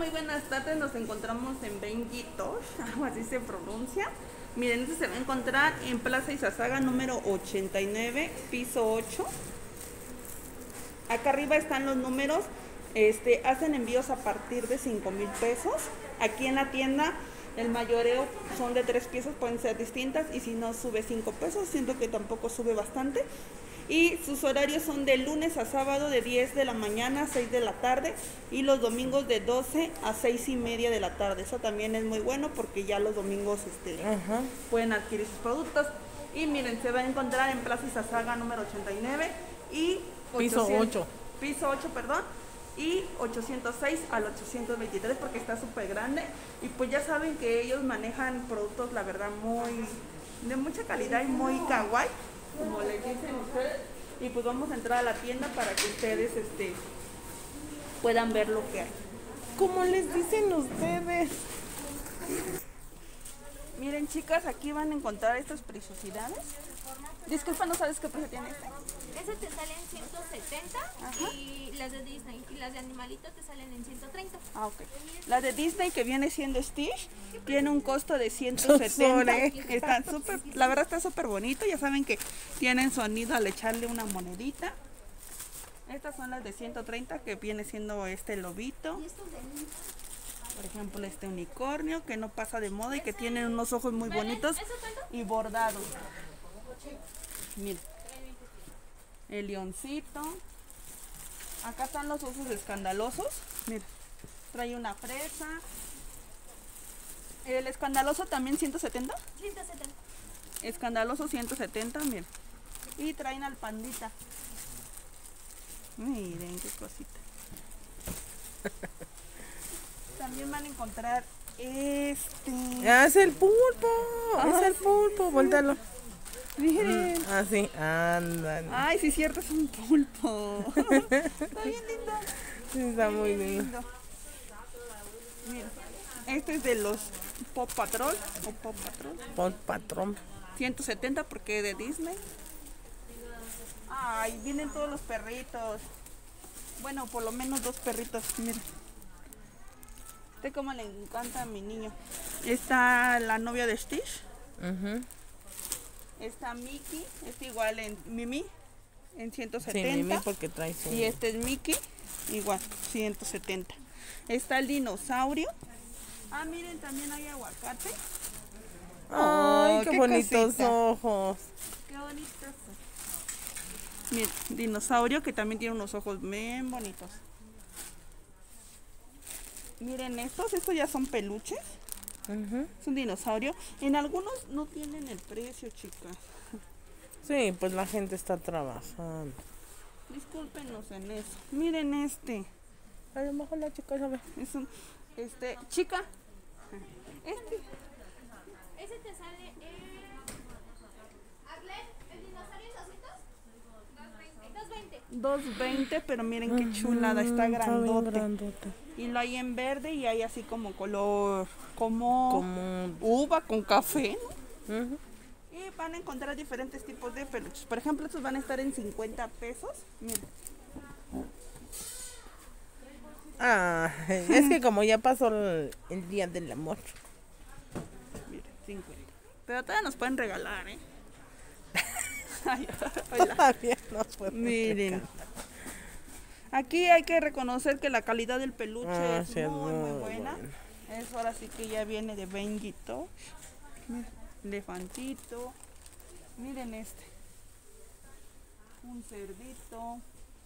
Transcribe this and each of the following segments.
muy buenas tardes. Nos encontramos en Benguitos, algo así se pronuncia. Miren, este se va a encontrar en Plaza Izazaga número 89, piso 8. Acá arriba están los números. Hacen envíos a partir de 5,000 pesos. Aquí en la tienda el mayoreo son de 3 piezas, pueden ser distintas, y si no sube 5 pesos, siento que tampoco sube bastante. Y sus horarios son de lunes a sábado de 10 de la mañana a 6 de la tarde y los domingos de 12 a 6:30 de la tarde. Eso también es muy bueno porque ya los domingos pueden adquirir sus productos. Y miren, se va a encontrar en Plaza Izazaga número 89 y piso 8. Piso 8, perdón. Y 806 al 823 porque está súper grande. Y pues ya saben que ellos manejan productos, la verdad, de mucha calidad y muy kawaii, como les dicen ustedes. Y pues vamos a entrar a la tienda para que ustedes puedan ver lo que hay. ¿Cómo les dicen ustedes? Miren, chicas, aquí van a encontrar estas preciosidades. Disculpa, ¿no sabes qué precio tiene este? Ese te sale en 170. Ajá. Y las de Disney y las de Animalito te salen en 130. Ah, ok. La de Disney, que viene siendo Stitch, tiene un costo de 170. Está súper, la verdad está súper bonito. Ya saben que tienen sonido al echarle una monedita. Estas son las de 130, que viene siendo este lobito. Por ejemplo, este unicornio que no pasa de moda y que tiene unos ojos muy bonitos y bordados. Miren, el leoncito. Acá están los osos escandalosos. Miren, trae una fresa. El escandaloso también 170. 170. Escandaloso 170, miren. Y traen al pandita. Miren qué cosita. También van a encontrar Es el pulpo. Es el pulpo. Voltalo. Miren. Así, ándale. Ay, sí, cierto, es un pulpo. Está bien lindo. Sí, está muy lindo. Miren, este es de los Pop Patrol o Pop Patrol. Pop Patrol. 170 porque es de Disney. Ay, vienen todos los perritos. Bueno, por lo menos 2 perritos, miren. Este como le encanta a mi niño. Está la novia de Stitch. Está Mickey, igual en Mimi, en 170. Sí, Mimi porque trae su... Y este es Mickey, igual, 170. Está el dinosaurio. Ah, miren, también hay aguacate. Ay, qué bonitos cosita. ojos. Qué bonitos. Miren, dinosaurio que también tiene unos ojos bien bonitos. Miren estos ya son peluches. Es un dinosaurio. En algunos no tienen el precio, chicas. Sí, pues la gente está trabajando. Discúlpenos en eso. Miren este. A lo mejor la chica sabe. Es un, chica. Ese te sale Arlet, el dinosaurio en ositos. 220. 220, pero miren qué chulada, está grandote. Grandote. Y lo hay en verde y hay así como color, como uva con café, ¿no? Y van a encontrar diferentes tipos de peluches. Por ejemplo, estos van a estar en 50 pesos. Miren. Es que como ya pasó el día del amor. Miren, 50. Pero todavía nos pueden regalar, ¿eh? Ay, Todavía no puedo. miren. Aquí hay que reconocer que la calidad del peluche es muy buena. Es ahora sí que ya viene de Benguito. Elefantito. Miren este. Un cerdito.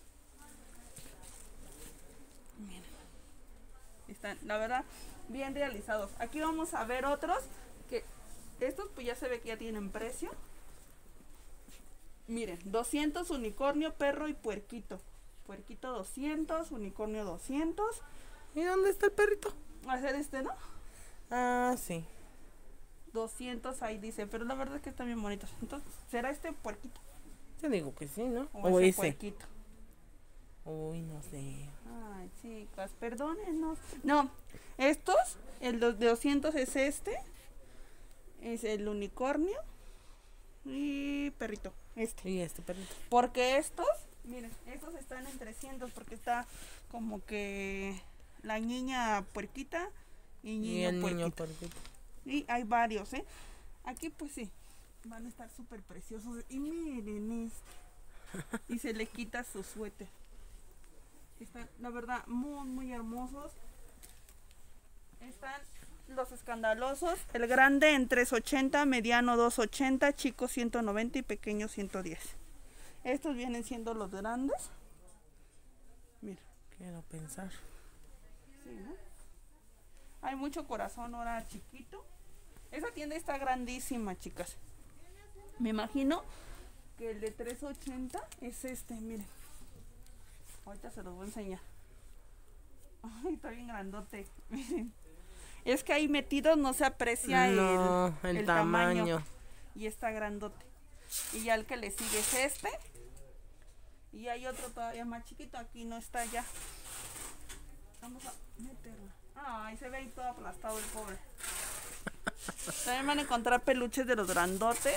Miren. Están, la verdad, bien realizados. Aquí vamos a ver otros que estos pues ya se ve que ya tienen precio. Miren, 200 unicornio, perro y puerquito. Puerquito 200, unicornio 200. ¿Y dónde está el perrito? Va a ser ¿no? Sí. 200 ahí dice, pero la verdad es que están bien bonitos. Entonces, ¿será este puerquito? Yo digo que sí, ¿no? O ese puerquito. Uy, no sé. Ay, chicas, perdónenos. No, estos, el de 200 es este. Es el unicornio. Y perrito, Y este perrito. Porque estos, miren, estos están en 300 porque está como que la niña puerquita y Y el niño puerquito. puerquito. Y hay varios, ¿eh? Aquí pues sí, van a estar súper preciosos. Y miren esto. Y se le quita su suéter. Están, la verdad, muy, muy hermosos. Están los escandalosos. El grande en 380, mediano 280, chico 190 y pequeño 110. Estos vienen siendo los grandes. Mira. Quiero pensar. Sí, ¿no? Hay mucho corazón ahora chiquito. Esa tienda está grandísima, chicas. Me imagino que el de 380 es este, miren. Ahorita se los voy a enseñar. Ay, está bien grandote. Miren. Es que ahí metidos no se aprecia el tamaño. Y está grandote. Y ya el que le sigue es este. Y hay otro todavía más chiquito. Aquí no está ya. Vamos a meterlo. Ay, se ve ahí todo aplastado el pobre. También van a encontrar peluches de los grandotes.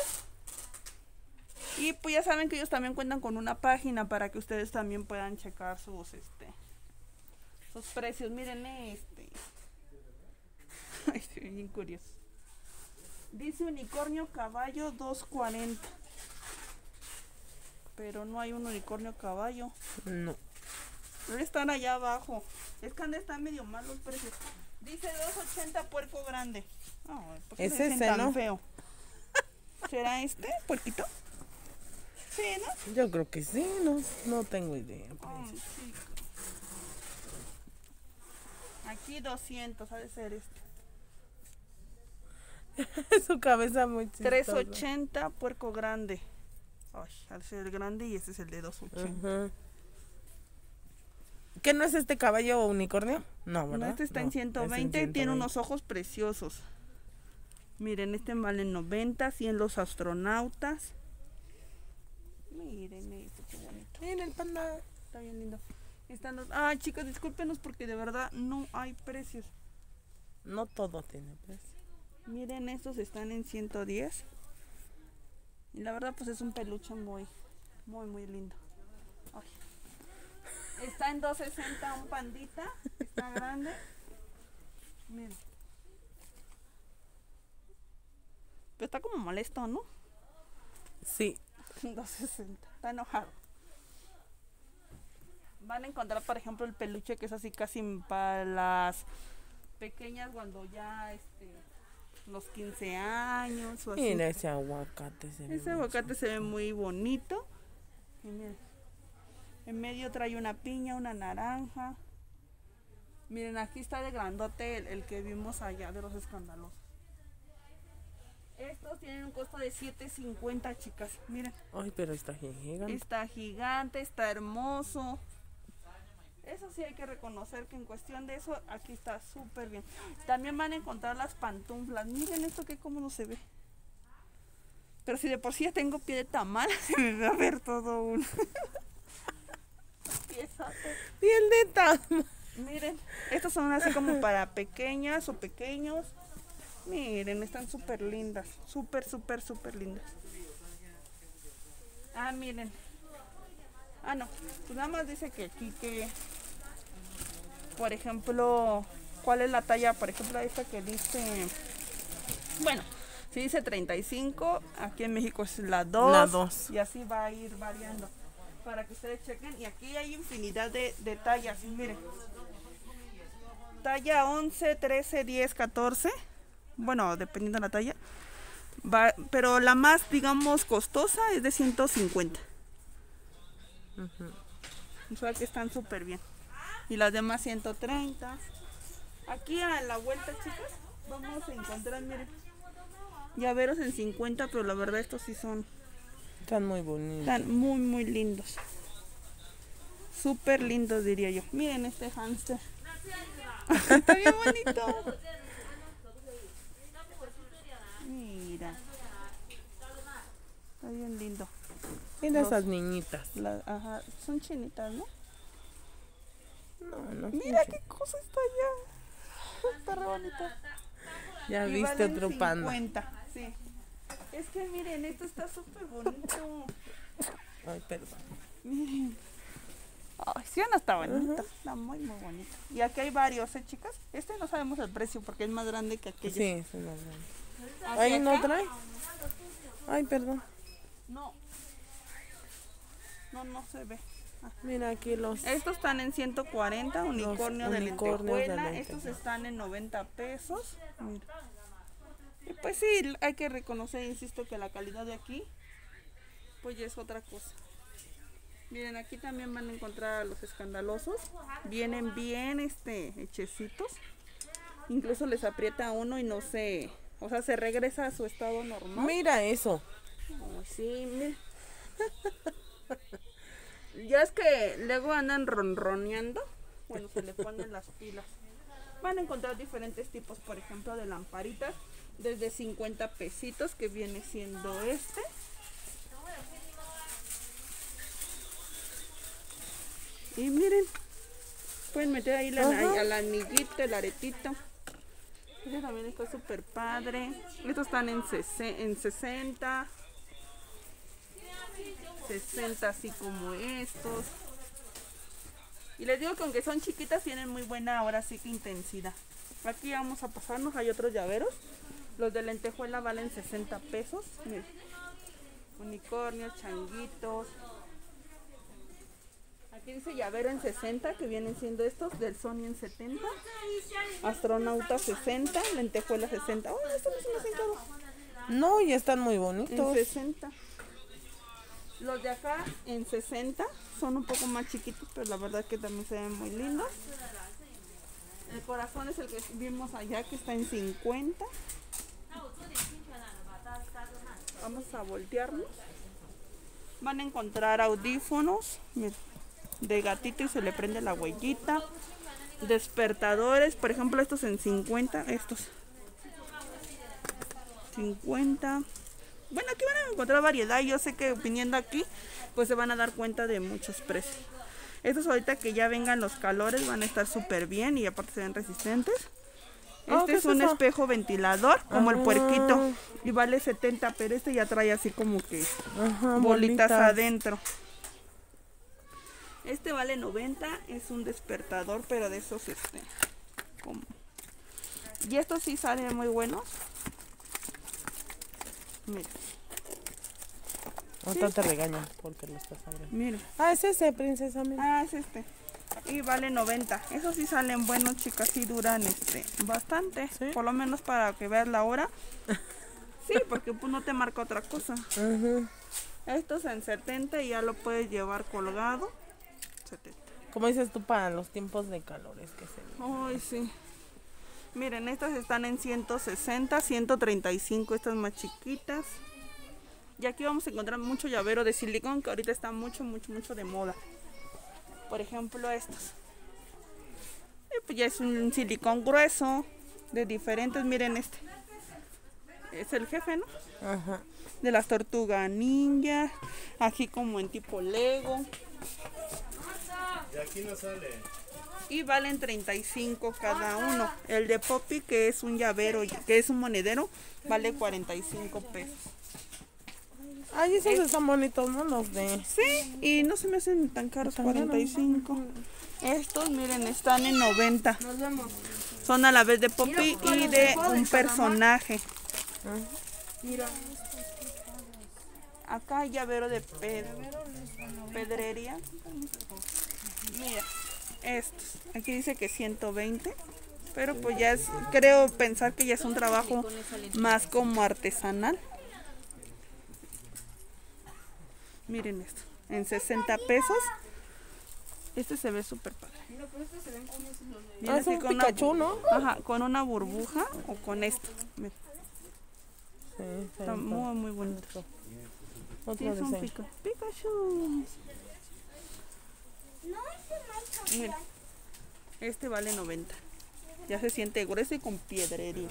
Y pues ya saben que ellos también cuentan con una página para que ustedes también puedan checar sus precios. Miren este. Ay, estoy bien curioso. Dice unicornio caballo 240. Pero no hay un unicornio caballo. No. Debe estar allá abajo. Es que han de estar medio mal los precios. Dice 280 puerco grande. Ay, ¿por qué Es le dicen ese, tan ¿no? feo? ¿Será este puerquito? Sí, ¿no? Yo creo que sí, no tengo idea. Ay, chico. Aquí 200, ha de ser este. Su cabeza muy chistosa. 380 puerco grande. Ay, ha de ser el grande y este es el de 280. Ajá. ¿Qué no es este caballo unicornio? No, No, ¿verdad? este está No, en 120, es en 120. tiene unos ojos preciosos. Miren, este vale 90, 100 los astronautas. Miren esto, qué bonito. Miren el panda. Está bien lindo. Están los... Ah, chicos, discúlpenos porque de verdad no hay precios. No todo tiene precio. Miren, estos están en 110. Y la verdad, pues es un peluche muy, muy, muy lindo. Ay. Está en 260 un pandita. Está grande. Miren. Pero está como molesto, ¿no? Sí. 260. Está enojado. Van a encontrar, por ejemplo, el peluche que es así casi para las pequeñas cuando ya los 15 años o así. Mira ese aguacate. Ese aguacate se ve muy bonito. Y miren, en medio trae una piña, una naranja. Miren, aquí está de grandote el que vimos allá de los escandalosos. Estos tienen un costo de $7.50, chicas. Miren. Ay, pero está gigante. Está gigante, está hermoso. Eso sí hay que reconocer que en cuestión de eso, aquí está súper bien. También van a encontrar las pantuflas. Miren esto que cómodo se ve. Pero si de por sí ya tengo pie de tamal, se me va a ver todo un piezote. Piel de tama. Miren, estos son así como para pequeñas o pequeños. Miren, están súper lindas. Súper, súper, súper lindas. Ah, miren. Ah, no. Pues nada más dice que aquí que... Por ejemplo, ¿cuál es la talla? Por ejemplo, esta que dice... Bueno, si dice 35, aquí en México es la 2. La 2. Y así va a ir variando. Para que ustedes chequen. Y aquí hay infinidad de tallas. Miren. Talla 11, 13, 10, 14. Bueno, dependiendo de la talla. Pero la más, digamos, costosa es de 150. O sea que están súper bien. Y las demás 130. Aquí a la vuelta, chicas, vamos a encontrar, miren, llaveros en 50, pero la verdad estos sí son... Están muy bonitos. Están muy, muy lindos. Súper lindos, diría yo. Miren este hámster. Está bien bonito. Mira. Está bien lindo. Mira esas niñitas. Ajá, son chinitas, ¿no? No. Mira qué cosa está allá. Está re bonita. Ya Y viste valen otro panda. 50, sí. Es que miren, esto está súper bonito. Ay, perdón. Miren. Ay, ¿Sí o no está bonito? Está muy, muy bonito. Y aquí hay varios, chicas. Este no sabemos el precio porque es más grande que aquellos. Sí, es más grande. Hacia Ahí no acá, trae. Ay, perdón. No se ve. Mira aquí los. Estos están en 140, unicornio de unicornios de lentejuela. lentejuela. Estos están en 90 pesos. Mira. Y pues sí, hay que reconocer, insisto, que la calidad de aquí, pues ya es otra cosa. Miren, aquí también van a encontrar a los escandalosos. Vienen bien hechecitos. Incluso les aprieta a uno y no se... O sea, se regresa a su estado normal. Mira eso. Oh, sí, mira. Ya es que luego andan ronroneando. Bueno, se le ponen las pilas. Van a encontrar diferentes tipos, por ejemplo, de lamparitas. Desde 50 pesitos, que viene siendo este. Y miren, pueden meter ahí al anillito, el aretito. Este también está súper padre. Estos están en 60. 60 así como estos. Y les digo que aunque son chiquitas tienen muy buena ahora sí que intensidad. Aquí vamos a pasarnos, hay otros llaveros. Los de lentejuela valen 60 pesos. Miren. Unicornios, changuitos. Aquí dice llavero en 60, que vienen siendo estos. Del Sony en 70. Astronauta 60. Lentejuela 60. Oh, estos no se me hacen caros. No, y están muy En bonitos. 60. Los de acá en 60 son un poco más chiquitos, pero la verdad que también se ven muy lindos. El corazón es el que vimos allá, que está en 50. Vamos a voltearnos. Van a encontrar audífonos, miren, de gatito y se le prende la huellita. Despertadores, por ejemplo, estos en 50. Estos 50. Bueno, aquí van a encontrar variedad. Yo sé que viniendo aquí, pues se van a dar cuenta de muchos precios. Estos ahorita que ya vengan los calores van a estar súper bien y aparte se ven resistentes. Este es un espejo ventilador, como el puerquito, y vale 70, pero este ya trae así como que bolitas adentro. Este vale 90, es un despertador, pero de esos como... Y estos sí salen muy buenos. Mira. Ahorita te regañan porque lo estás abriendo. Mira. Ah, es ese, princesa. Mira. Ah, es este. Y vale 90. Esos sí salen buenos, chicas, sí duran bastante. ¿Sí? Por lo menos para que veas la hora. Sí, porque pues no te marca otra cosa. Estos en 70 y ya lo puedes llevar colgado. 70. Como dices tú, para los tiempos de calores que se ven. Ay, sí. Miren, estas están en 160, 135, estas más chiquitas. Y aquí vamos a encontrar mucho llavero de silicón, que ahorita está mucho de moda. Por ejemplo, estos. Y pues ya es un silicón grueso, de diferentes. Miren este. Es el jefe, ¿no? Ajá. De las tortugas ninja. Aquí como en tipo Lego. De aquí no sale. Y valen 35 cada uno. El de Poppy, que es un llavero, que es un monedero, vale 45 pesos. Ay, esos están bonitos, ¿no? Los de... Sí, y no se me hacen tan caros, 45. Estos, miren, están en 90. Son a la vez de Poppy y de un personaje. Mira. Acá hay llavero de pedrería. Mira, estos. Aquí dice que 120. Pero pues ya es, creo pensar que ya es un trabajo más como artesanal. Miren esto, en 60 pesos. Este se ve súper padre. Ah, es un Pikachu, ¿no? Ajá, con una burbuja o con esto. Miren. Sí, Está muy bonito. Otro Sí, es un diseño. Pikachu. Mira, este vale 90. Ya se siente grueso y con piedrería.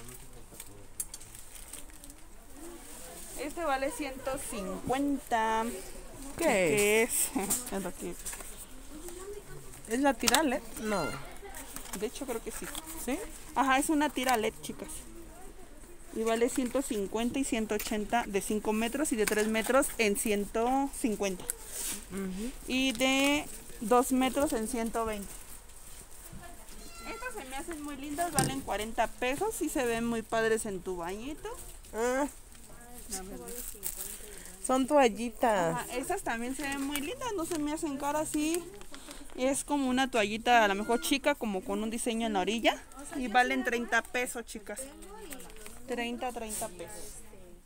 Este vale 150. ¿Qué es? Es lo que... ¿Es la tira LED? No. De hecho creo que sí. ¿Sí? Ajá, es una tira LED, chicas. Y vale 150 y 180 de 5 metros y de 3 metros en 150. Y de 2 metros en 120. Estas se me hacen muy lindas, valen 40 pesos y se ven muy padres en tu bañito. Ah, son toallitas. Ajá, estas también se ven muy lindas, no se me hacen caras así. Es como una toallita a lo mejor chica, como con un diseño en la orilla. Y valen 30 pesos, chicas. 30 pesos.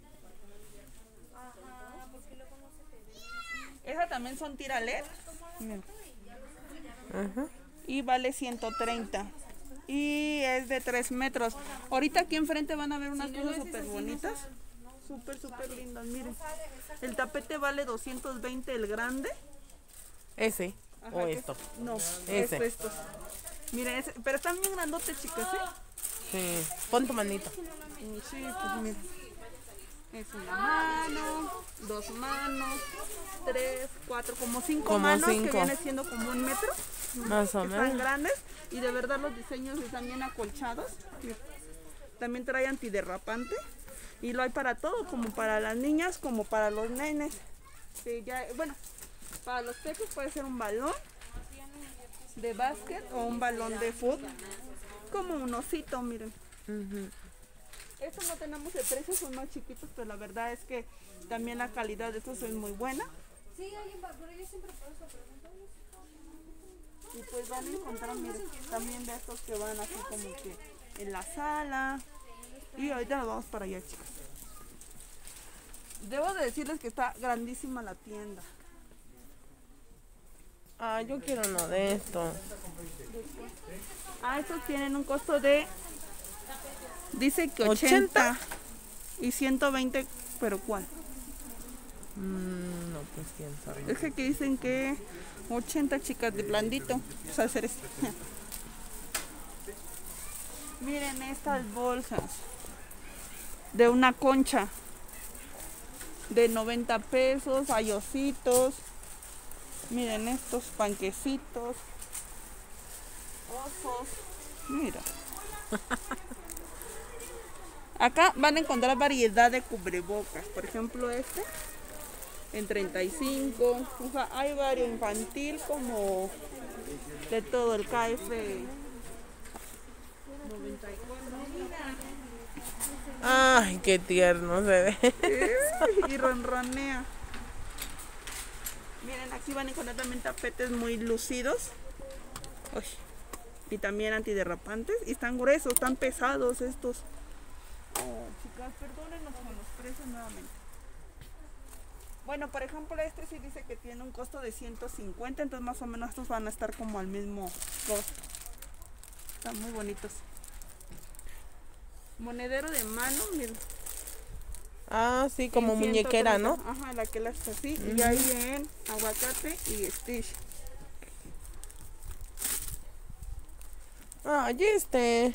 Esas también son tira LED. Miren. Ajá. Y vale 130. Y es de 3 metros. Ahorita aquí enfrente van a ver unas cosas súper bonitas. Súper lindas, miren. El tapete vale 220 el grande. Ese. Ajá, O que esto. No, Ese. estos. Miren, pero están bien grandotes, chicas, ¿eh? Sí. Pon tu manito. Y sí, pues miren. Es una mano, 2 manos, 3, 4, como 5 Como manos, 5. que viene siendo como 1 metro. Más o Están menos. grandes y de verdad los diseños están bien acolchados. También trae antiderrapante y lo hay para todo, como para las niñas, como para los nenes. Sí, ya, bueno, para los peques puede ser un balón de básquet o un balón de fútbol, como un osito, miren. Ujú. Estos no tenemos el precio, son más chiquitos, pero la verdad es que también la calidad de estos es muy buena. Sí, alguien va, pero yo siempre por eso pregunto. Y pues van a encontrar, miren, también de estos que van así como que en la sala. Y ahorita nos vamos para allá, chicas. Debo de decirles que está grandísima la tienda. Ah, yo quiero uno de estos. Ah, estos tienen un costo de... Dice que 80 y 120, pero ¿cuál? No, pues quién sabe. Es que aquí dicen que 80, chicas, de blandito. O sea, hacer esto. Miren estas bolsas de una concha de 90 pesos, hay ositos. Miren estos panquecitos, osos. Mira. Acá van a encontrar variedad de cubrebocas. Por ejemplo, este en 35. O sea, hay varios, infantil como de todo, el KF 94. Ay, qué tierno se ve. Y ronronea. Miren, aquí van a encontrar también tapetes muy lucidos. Uy. Y también antiderrapantes. Y están gruesos, están pesados estos. Oh, chicas, perdónenos con los precios nuevamente. Bueno, por ejemplo, este sí dice que tiene un costo de 150, entonces más o menos estos van a estar como al mismo costo. Están muy bonitos. Monedero de mano, miren. Ah, sí, como En muñequera, 130. ¿no? Ajá, la que la está así. Y ahí en aguacate y Stitch. Ah, y este.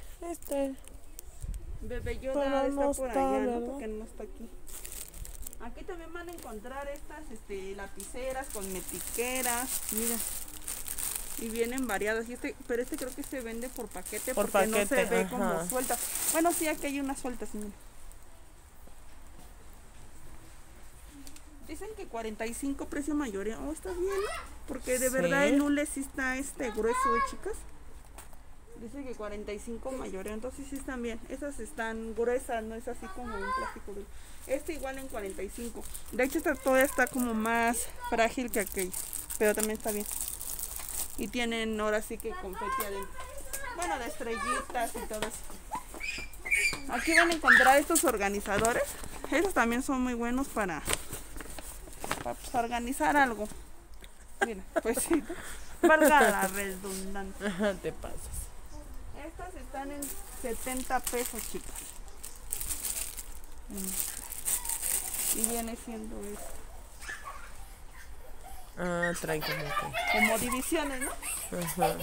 Bebé Pero Yoda no está por está, allá, ¿no? ¿verdad? Porque no está aquí. Aquí también van a encontrar estas lapiceras, cosmetiqueras, mira. Y vienen variadas. Y pero este creo que se vende por paquete Por porque no se paquete, ve ajá. como suelta. Bueno, sí, aquí hay unas sueltas, mira. Dicen que 45 precio mayoreo. Oh, está bien, ¿no? Porque de Sí. verdad el hule sí está grueso, chicas. Dice que 45 mayoreo, entonces sí están bien. Esas están gruesas, no es así como un plástico duro. Este igual en 45. De hecho, todavía está como más frágil que aquella, pero también está bien. Y tienen ahora sí que confeti adentro. Bueno, de estrellitas y todo eso. Aquí van a encontrar estos organizadores. Esos también son muy buenos para pues, organizar algo. Mira, pues sí, valga la redundancia. Ajá, te pasas. Estas están en 70 pesos, chicas. Y viene siendo esto. Ah, trae Como divisiones, ¿no? que. Ajá.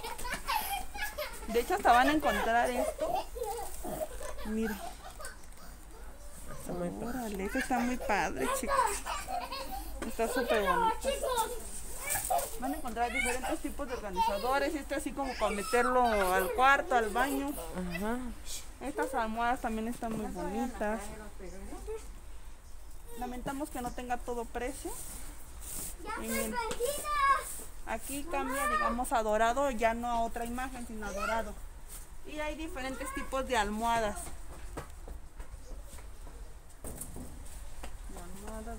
De hecho, hasta van a encontrar esto. Mira. Está muy padre. Órale, este está muy padre, chicas. Está súper bonito. Van a encontrar diferentes tipos de organizadores. Este así como para meterlo al cuarto, al baño. Ajá. Estas almohadas también están muy bonitas. Lamentamos que no tenga todo precio. Y miren, Aquí cambia, digamos, a dorado, ya no a otra imagen, sino a dorado. Y hay diferentes tipos de almohadas. De almohadas.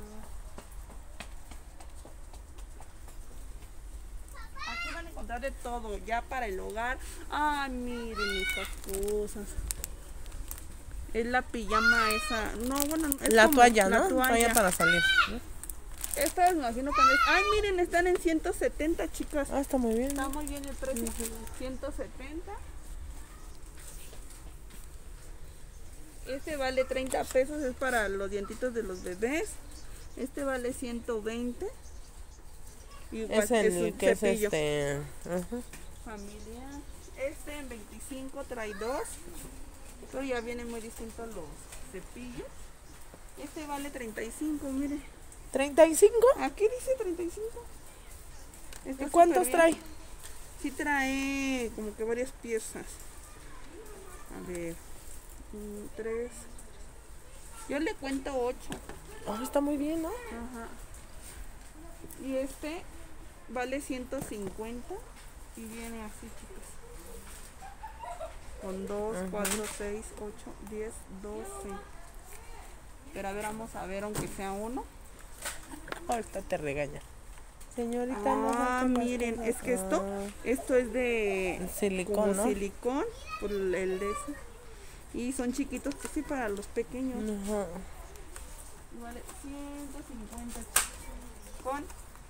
Aquí van a encontrar de todo, ya para el hogar. Ah, miren estas cosas. Es la pijama esa. No, bueno, es La como toalla, la ¿no? Toalla para salir. Estas me imagino que... Ay, miren, están en 170, chicas. Ah, está muy bien. Está muy bien el precio. 170. Este vale 30 pesos, es para los dientitos de los bebés. Este vale 120. Igual Es el un que cepillo. es ajá. Familiar. Este en 25 trae 2. Pero ya vienen muy distintos los cepillos. Este vale 35, mire. ¿35? Aquí dice 35. Está ¿Y cuántos súper bien. trae? Sí trae como que varias piezas. A ver. 3. Yo le cuento 8. Ah, está muy bien, ¿no? Ajá. Y este vale 150 y viene así, chicos. Con 2, 4, 6, 8, 10, 12. Pero a ver, vamos a ver aunque sea uno. Ahorita te regaña. Señorita, no Ah, saque las miren, cosas. es que esto es de Silicón, como ¿no? silicón, por el de ese. Y son chiquitos, pues sí, para los pequeños. Ajá. Vale 150 con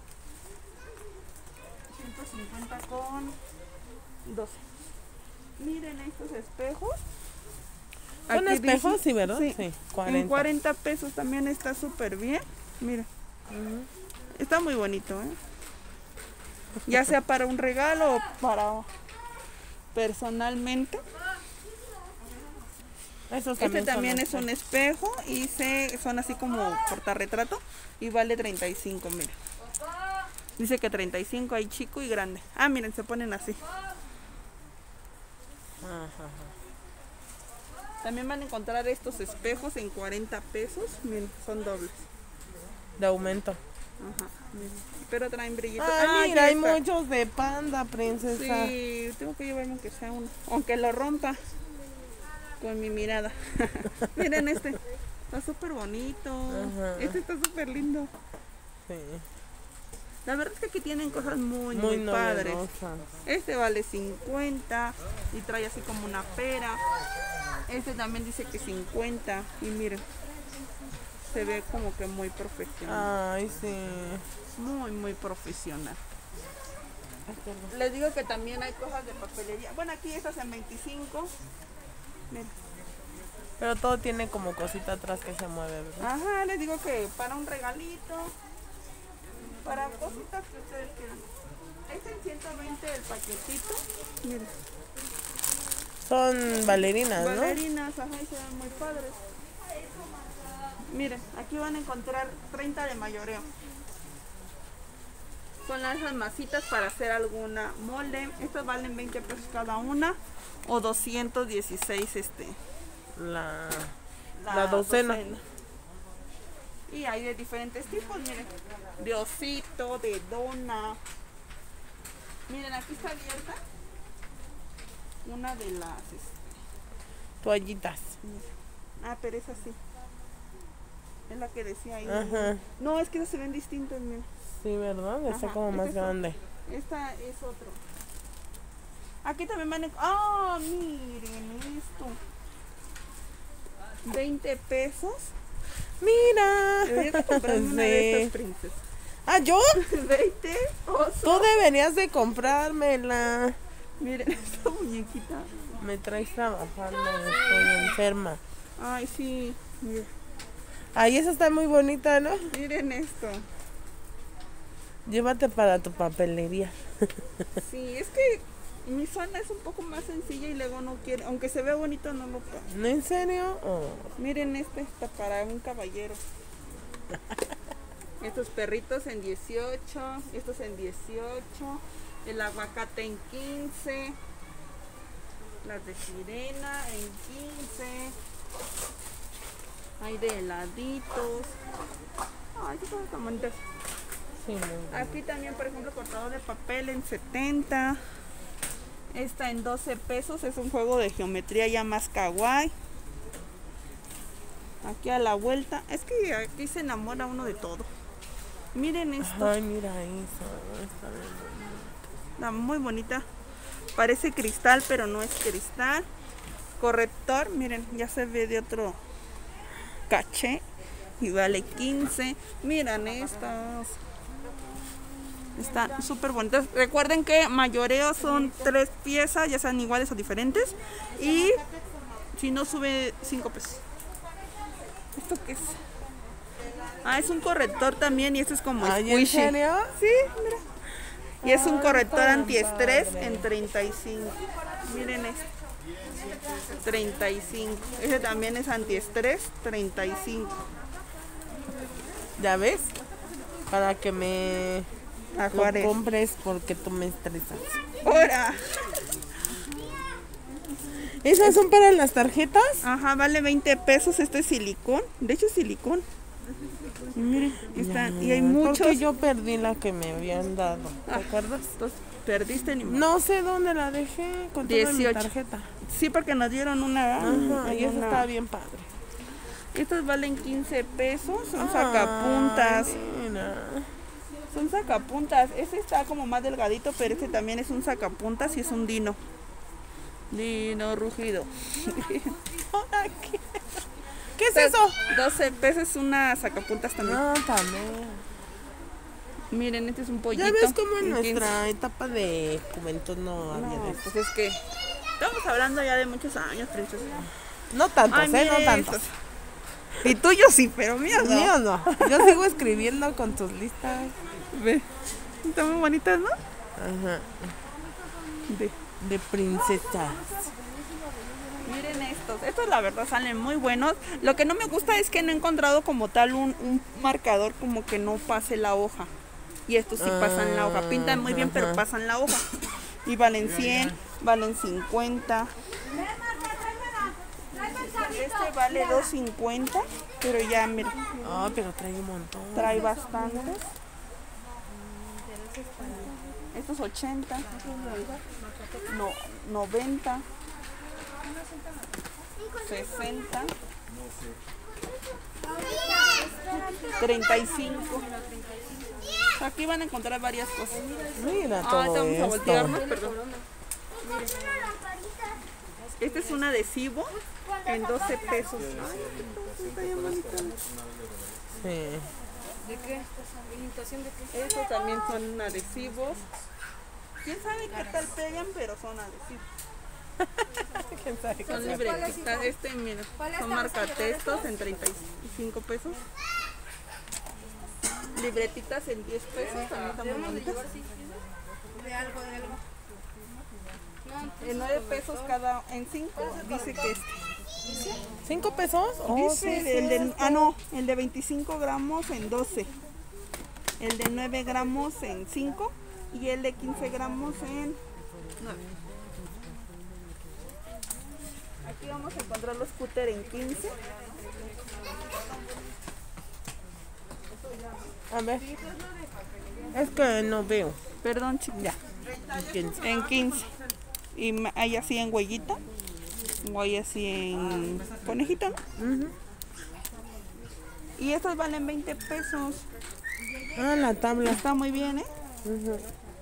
150 con 12. Miren estos espejos. ¿Son Aquí espejos? dice- Sí, ¿verdad? Sí. Sí, En 40. 40 pesos también está súper bien. Mira, está muy bonito, ¿eh? Ya sea para un regalo o para personalmente. Esos Este son también es espejos. un espejo y son así como portarretrato y vale 35, mira. Dice que 35 hay chico y grande. Ah, miren, se ponen así. Ajá. También van a encontrar estos espejos en 40 pesos. Miren, son dobles. De aumento. Ajá, miren. Pero traen brillitos. Ah, mira, ya hay está. muchos de panda, princesa. Sí, tengo que llevarme aunque sea uno. Aunque lo rompa con mi mirada. Miren este. Está súper bonito. Ajá. Este está súper lindo. Sí. La verdad es que aquí tienen cosas muy Muy padres. novedosas. Este vale 50 y trae así como una pera. Este también dice que 50 y miren, se ve como que muy profesional. Ay, sí. Muy profesional. Les digo que también hay cosas de papelería. Bueno, aquí estas en 25. Miren. Pero todo tiene como cosita atrás que se mueve, ¿verdad? Ajá, les digo que para un regalito, para cositas que ustedes quieran. Este en 120 el paquetito. Miren. Son bailarinas, ¿no? Bailarinas, ajá, y se ven muy padres. Miren, aquí van a encontrar 30 de mayoreo. Son esas masitas para hacer alguna molde. Estas valen 20 pesos cada una o 216 La docena. Y hay de diferentes tipos, miren. De osito, de dona. Miren, aquí está abierta una de las... Toallitas. Ah, pero es así. Es la que decía ahí. Ajá. No, es que esas se ven distintas, mira. Sí, ¿verdad? Está Ajá, como más este es grande. Esta es otro. Aquí también van a... ¡Ah, miren esto! 20 pesos. ¡Mira! Deberías de comprarme una de estas princesas. ¿Ah, yo? 20 oso. Tú deberías de comprármela. Miren esta muñequita. Me traes trabajando, estoy enferma. Ay, sí. Miren, Ay, esa está muy bonita, ¿no? miren esto. Llévate para tu papelería. Sí, es que mi zona es un poco más sencilla y luego no quiere, aunque se vea bonito, no lo puedo. ¿No, en serio? Oh. Miren, este está para un caballero. Estos perritos en 18, estos en 18, el aguacate en 15, las de sirena en 15, hay de heladitos. Ay, qué cosas tan bonitas. Sí, muy bonito. Aquí también, por ejemplo, cortador de papel en 70. Esta en 12 pesos. Es un juego de geometría ya más kawaii. Aquí a la vuelta. Es que aquí se enamora uno de todo. Miren esto. Ay, mira eso. Está bien bonito. Está muy bonita. Parece cristal, pero no es cristal. Corrector, miren, ya se ve de otro caché. Y vale 15. Miren estas. Están súper bonitas. Recuerden que mayoreo son 3 piezas, ya sean iguales o diferentes. Y si no, sube 5 pesos. ¿Esto qué es? Ah, es un corrector también y esto es como Ay, ¿en squishy. serio? Sí, mira. Y es un corrector antiestrés en 35. Miren esto. 35. Ese también es antiestrés, 35. ¿Ya ves? Para que me A lo Juárez. compres porque tú me estresas. ¡Hora! ¿Esas son para las tarjetas? Ajá, vale 20 pesos. Este es silicón. De hecho, es silicón. Y miren, están, y hay muchos. Porque yo perdí la que me habían dado. ¿Te acuerdas? Entonces, perdiste ni modo. No sé dónde la dejé con toda mi 18. tarjeta. Sí, porque nos dieron una. Ajá, y eso una- estaba bien padre. Estos valen 15 pesos. Son sacapuntas. Ay, mira. Son sacapuntas. Este está como más delgadito, pero este también es un sacapuntas y es un dino. Dino rugido. ¿Qué es eso? 12 pesos una sacapuntas también. No, también. Miren, este es un pollito. Ya ves cómo en en 15. nuestra etapa de juventud no había de No, eso. pues es que estamos hablando ya de muchos años, princesa. No tantos, Ay, no mire tantos. estos. Y tuyo sí, pero mío no. Mío no. Yo sigo escribiendo con tus listas. Ve. Están muy bonitas, ¿no? Ajá. Ve. De princesas. Miren estos. Estos la verdad salen muy buenos. Lo que no me gusta es que no he encontrado como tal un marcador como que no pase la hoja. Y estos sí pasan la hoja. Pintan muy bien, pero pasan la hoja. Y valen 100, valen 50. Este vale 2.50, pero ya mira, Ah, pero trae un montón. trae bastantes. Estos 80, no, 90, 60, 35. Aquí van a encontrar varias cosas. Mira Ah, todo vamos a esto. voltearnos, perdón. Este es un adhesivo en 12 pesos. Ay, está bien bonito. Sí. ¿De qué? ¿Imitación de qué? Estos también son adhesivos. ¿Quién sabe qué tal pegan? Pero son adhesivos. ¿Quién sabe qué Son sea? libretitas. Este, mira, son marcatextos en 35 pesos. Libretitas en 10 pesos. También están muy bonitas. De algo, de algo. En 9 pesos cada, en 5, dice que este. ¿5 pesos? Oh, Dice sí, el de, sí. no, el de 25 gramos en 12. El de 9 gramos en 5 y el de 15 gramos en 9. Aquí vamos a encontrar los cúter en 15. A ver. Es que no veo. Perdón, chicos. Ya. 15. En 15. Y hay así en huellita. O hay así en conejito, ¿no? Ujú. Y estos valen 20 pesos. Ah, la tabla. Está muy bien, ¿eh? Ujú.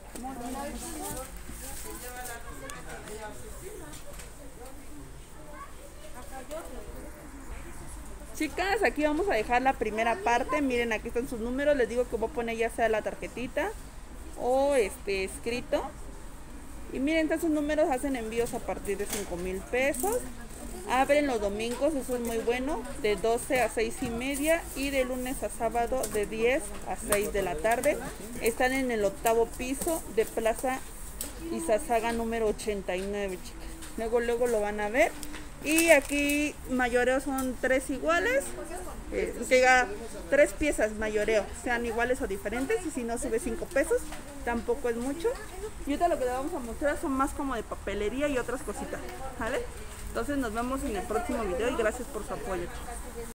Chicas, aquí vamos a dejar la primera parte. Miren, aquí están sus números. Les digo que voy a poner ya sea la tarjetita o escrito. Y miren, sus números hacen envíos a partir de 5,000 pesos. Abren los domingos, eso es muy bueno, de 12 a 6:30 y de lunes a sábado de 10 a 6 de la tarde. Están en el 8º piso de Plaza Izazaga número 89, chicas. Luego lo van a ver. Y aquí mayoreo son 3 iguales, llega 3 piezas mayoreo, sean iguales o diferentes, y si no sube 5 pesos, tampoco es mucho. Y ahorita lo que le vamos a mostrar son más como de papelería y otras cositas, ¿vale? Entonces nos vemos en el próximo video y gracias por su apoyo.